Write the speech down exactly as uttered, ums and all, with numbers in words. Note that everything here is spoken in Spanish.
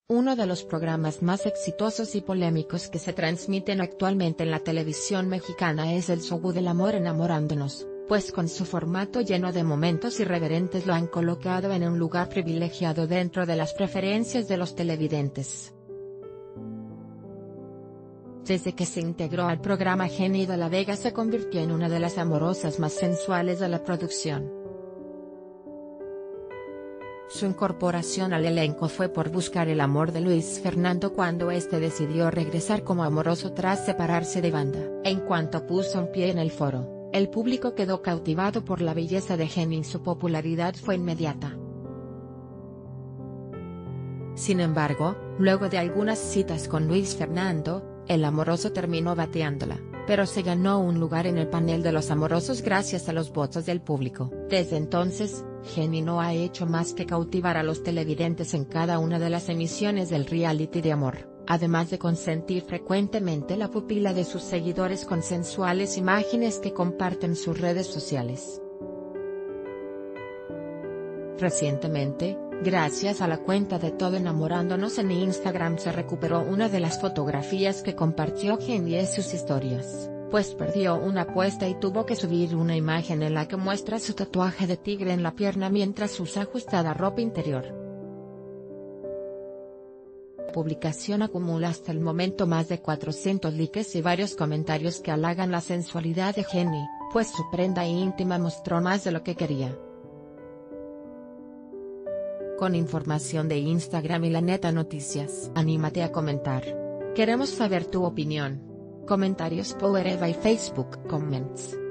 Uno de los programas más exitosos y polémicos que se transmiten actualmente en la televisión mexicana es el show del amor Enamorándonos, pues con su formato lleno de momentos irreverentes lo han colocado en un lugar privilegiado dentro de las preferencias de los televidentes. Desde que se integró al programa, Jenny de la Vega se convirtió en una de las amorosas más sensuales de la producción. Su incorporación al elenco fue por buscar el amor de Luis Fernando cuando este decidió regresar como amoroso tras separarse de Banda. En cuanto puso un pie en el foro, el público quedó cautivado por la belleza de Jenny y su popularidad fue inmediata. Sin embargo, luego de algunas citas con Luis Fernando, el amoroso terminó bateándola, pero se ganó un lugar en el panel de los amorosos gracias a los votos del público. Desde entonces, Jenny no ha hecho más que cautivar a los televidentes en cada una de las emisiones del reality de amor, además de consentir frecuentemente la pupila de sus seguidores con sensuales imágenes que comparten sus redes sociales. Recientemente, gracias a la cuenta de Todo Enamorándonos en Instagram, se recuperó una de las fotografías que compartió Jenny en sus historias, pues perdió una apuesta y tuvo que subir una imagen en la que muestra su tatuaje de tigre en la pierna mientras usa ajustada ropa interior. La publicación acumula hasta el momento más de cuatrocientos likes y varios comentarios que halagan la sensualidad de Jenny, pues su prenda íntima mostró más de lo que quería. Con información de Instagram y La Neta Noticias. Anímate a comentar. Queremos saber tu opinión. Comentarios por Eva y Facebook Comments.